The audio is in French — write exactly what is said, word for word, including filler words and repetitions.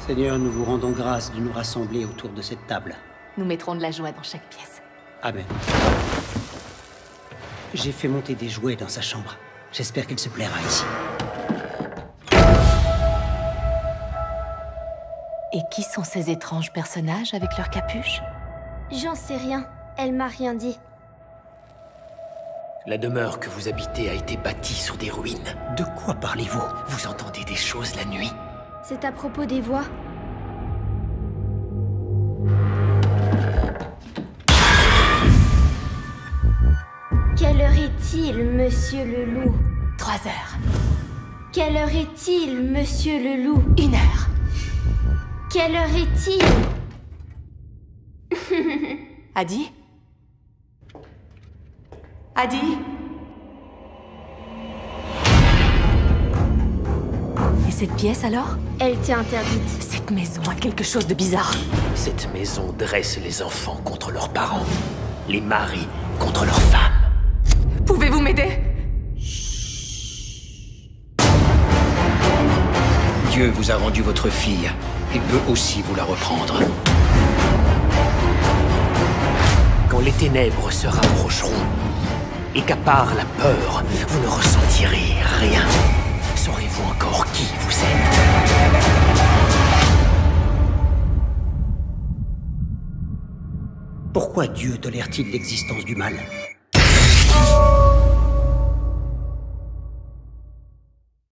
Seigneur, nous vous rendons grâce de nous rassembler autour de cette table. Nous mettrons de la joie dans chaque pièce. Amen. J'ai fait monter des jouets dans sa chambre. J'espère qu'il se plaira ici. Et qui sont ces étranges personnages avec leurs capuches? J'en sais rien. Elle m'a rien dit. La demeure que vous habitez a été bâtie sur des ruines. De quoi parlez-vous? Vous entendez des choses la nuit? C'est à propos des voix. Quelle heure est-il, monsieur le loup? Trois heures. Quelle heure est-il, monsieur le loup? Une heure. Quelle heure est-il? Adi? Adi? Et cette pièce alors? Elle t'est interdite. Cette maison a quelque chose de bizarre. Cette maison dresse les enfants contre leurs parents, les maris contre leurs femmes. Pouvez-vous m'aider? Dieu vous a rendu votre fille. Il peut aussi vous la reprendre. Quand les ténèbres se rapprocheront et qu'à part la peur, vous ne ressentirez rien, saurez-vous encore qui vous êtes? Pourquoi Dieu tolère-t-il l'existence du mal?